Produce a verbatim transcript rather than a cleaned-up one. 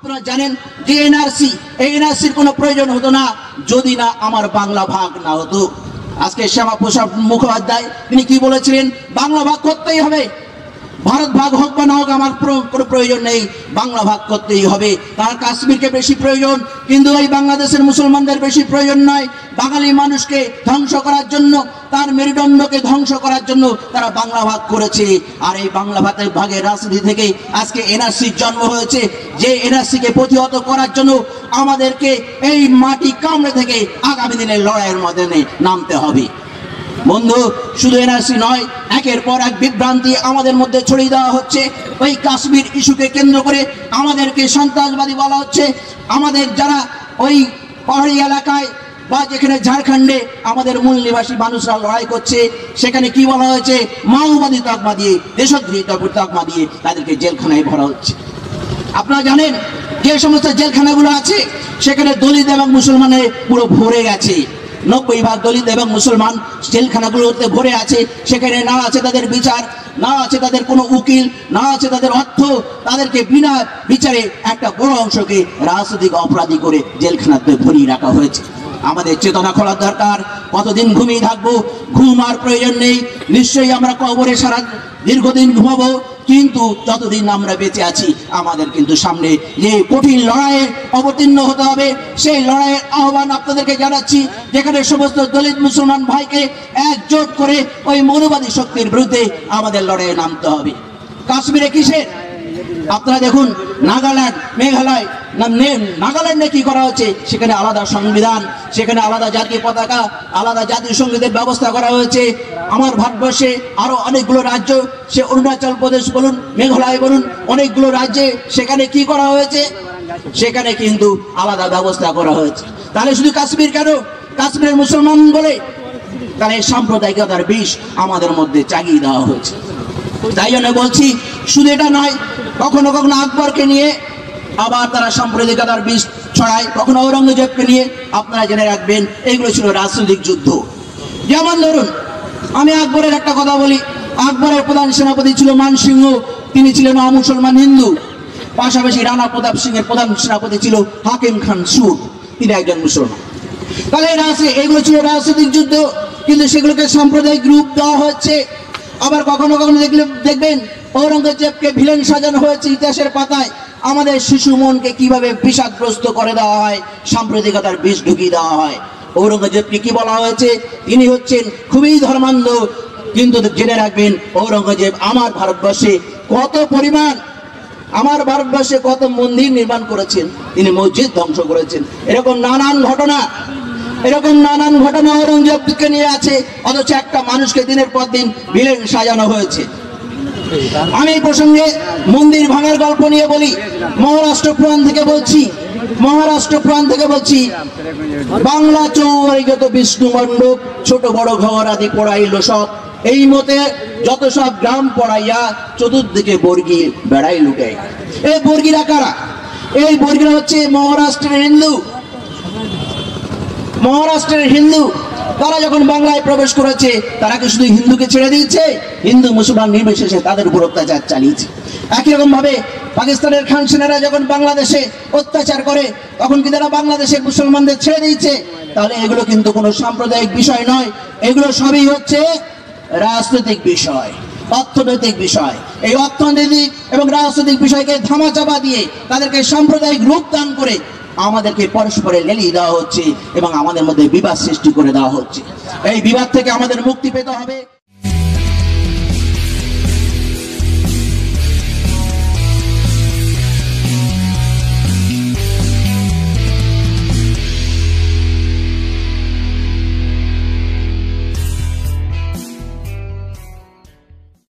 আপনারা জানেন যে এনআরসি এই এনআরসির কোনো প্রয়োজন হতো না যদি না আমার বাংলা ভাগ না হতো। আজকে শ্যামাপ্রসাদ মুখোপাধ্যায় তিনি কি বলেছিলেন, বাংলা ভাগ করতেই হবে, ভারত ভাগ হোক বা না হোক আমার কোনো প্রয়োজন নেই, বাংলা ভাগ করতেই হবে। তার কাশ্মীরকে বেশি প্রয়োজন, কিন্তু এই বাংলাদেশের মুসলমানদের বেশি প্রয়োজন নয়। বাঙালি মানুষকে ধ্বংস করার জন্য, তার মেরুদণ্ডকে ধ্বংস করার জন্য তারা বাংলা ভাগ করেছে। আর এই বাংলা ভাগের ভাগের রাজনীতি থেকে আজকে এনআরসির জন্ম হয়েছে, যে এনআরসিকে প্রতিহত করার জন্য আমাদেরকে এই মাটি কামড়ে থেকে আগামী দিনের লড়াইয়ের ময়দানে নামতে হবে। বন্ধু, শুধু এনআরসি নয়, একের পর এক বিভ্রান্তি আমাদের মধ্যে ছড়িয়ে দেওয়া হচ্ছে। ওই কাশ্মীর ইস্যুকে কেন্দ্র করে আমাদেরকে সন্ত্রাসবাদী বলা হচ্ছে। আমাদের যারা ওই পাহাড়ি এলাকায় বা যেখানে ঝাড়খণ্ডে আমাদের মূল নিবাসী মানুষরা লড়াই করছে, সেখানে কি বলা হয়েছে, মাওবাদী তকমা দিয়ে, দেশদ্রোহী তকমা দিয়ে তাদেরকে জেলখানায় ভরা হচ্ছে। আপনারা জানেন যে সমস্ত জেলখানাগুলো আছে সেখানে দলিত এবং মুসলমানের পুরো ভরে গেছে। নব্বই ভাগ দলিত এবং মুসলমান জেলখানাগুলোতে ভরে আছে। সেখানে না আছে তাদের বিচার, না আছে তাদের কোনো উকিল, না আছে তাদের অর্থ। তাদেরকে বিনা বিচারে একটা বড় অংশকে রাজনৈতিক অপরাধী করে জেলখানাতে ভরিয়ে রাখা হয়েছে। আমাদের চেতনা খোলার দরকার। কতদিন ঘুমিয়ে থাকবো? ঘুম আর প্রয়োজন নেই। নিশ্চয়ই আমরা কবরে সারা দীর্ঘদিন ঘুমাবো, কিন্তু যতদিন আমরা বেঁচে আছি আমাদের কিন্তু সামনে যে কঠিন লড়াইয়ে অবতীর্ণ হতে হবে। সেই লড়াইয়ের আহ্বান আপনাদেরকে জানাচ্ছি, যেখানে সমস্ত দলিত মুসলমান ভাইকে একজোট করে ওই মৌলবাদী শক্তির বিরুদ্ধে আমাদের লড়াইয়ে নামতে হবে। কাশ্মীরে কিসের? আপনারা দেখুন, নাগাল্যান্ড, মেঘালয়, নাগাল্যান্ডে কি করা হচ্ছে, সেখানে আলাদা সংবিধান, সেখানে আলাদা জাতীয় পতাকা, আলাদা জাতীয় সঙ্গীতের ব্যবস্থা করা হয়েছে। আমার ভারতবর্ষে আরো অনেকগুলো রাজ্য, সে অরুণাচল প্রদেশ বলুন, মেঘালয় বলুন, অনেকগুলো রাজ্যে সেখানে কি করা হয়েছে, সেখানে কিন্তু আলাদা ব্যবস্থা করা হয়েছে। তাহলে শুধু কাশ্মীর কেন? কাশ্মীরের মুসলমান বলে তাহলে সাম্প্রদায়িকতার বিষ আমাদের মধ্যে চাগিয়ে দেওয়া হয়েছে। তাই জন্য বলছি, শুধু এটা নয়, কখনো কখনো আকবরকে নিয়ে আবার তারা সাম্প্রদায়িকতার বিষ ছড়ায়, কখনো ঔরঙ্গজেবকে নিয়ে। আপনারা জেনে রাখবেন, এগুলো ছিল রাজনৈতিক যুদ্ধ। যেমন ধরুন, আমি আকবরের একটা কথা বলি। আকবরের প্রধান সেনাপতি ছিল মানসিংহ, তিনি ছিলেন অমুসলমান হিন্দু। পাশাপাশি রানা প্রতাপ সিং এর প্রধান সেনাপতি ছিল হাকিম খান সুর, তিনি একজন মুসলমান। তাহলে এগুলো ছিল রাজনৈতিক যুদ্ধ, কিন্তু সেগুলোকে সাম্প্রদায়িক রূপ দেওয়া হচ্ছে। আবার কখনো কখনো দেখলে দেখবেন ঔরঙ্গজেবকে ভিলেন সাজানো হয়েছে ইতিহাসের পাতায়। আমাদের শিশু মনকে কিভাবে বিষাদগ্রস্ত করে দেওয়া হয়, সাম্প্রদায়িকতার বিষ ঢুকিয়ে দেওয়া হয়। ঔরঙ্গজেবকে কি বলা হয়েছে, তিনি হচ্ছেন খুবই ধর্মান্ধ। কিন্তু জেনে রাখবেন, ঔরঙ্গজেব আমার ভারতবর্ষে কত পরিমাণ, আমার ভারতবর্ষে কত মন্দির নির্মাণ করেছেন, তিনি মসজিদ ধ্বংস করেছেন। এরকম নানান ঘটনা এরকম নানান ঘটনা ঔরঙ্গজেবকে নিয়ে আছে, অথচ একটা মানুষকে দিনের পর দিন ভিলেন সাজানো হয়েছে। আমি এই প্রসঙ্গে মন্দির ভাঙার গল্প নিয়ে বলি। মহারাষ্ট্র পুরাণ থেকে বলছি মহারাষ্ট্র পুরাণ থেকে বলছি বাংলা চৌবাড়িগত বিষ্ণু মণ্ডপ, ছোট বড় ঘর আদি পড়াইল সব, এই মতে যত সব গ্রাম পড়াইয়া চতুর্দিকে বর্গী বেড়াই লুটাই। এই বর্গীরা কারা? এই বর্গীরা হচ্ছে মহারাষ্ট্রের হিন্দু। মহারাষ্ট্রের হিন্দু তারা যখন বাংলায় প্রবেশ করেছে, তারা কি শুধু হিন্দুকে ছেড়ে দিয়েছে? হিন্দু মুসলমান নির্বিশেষে তাদের উপর অত্যাচার চালিয়েছে। একই রকম ভাবে পাকিস্তানের খান সেনারা যখন বাংলাদেশে অত্যাচার করে, তখন কি তারা বাংলাদেশের মুসলমানদের ছেড়ে দিয়েছে? তাহলে এগুলো কিন্তু কোনো সাম্প্রদায়িক বিষয় নয়, এগুলো সবই হচ্ছে রাজনৈতিক বিষয়, অর্থনৈতিক বিষয়। এই অর্থনৈতিক এবং রাজনৈতিক বিষয়কে ধামাচাপা দিয়ে তাদেরকে সাম্প্রদায়িক রূপ দান করে আমাদেরকে পরস্পরে লেলিয়ে দেওয়া হচ্ছে এবং আমাদের মধ্যে বিবাদ সৃষ্টি করে দেওয়া হচ্ছে। এই বিবাদ থেকে আমাদের মুক্তি পেতে হবে।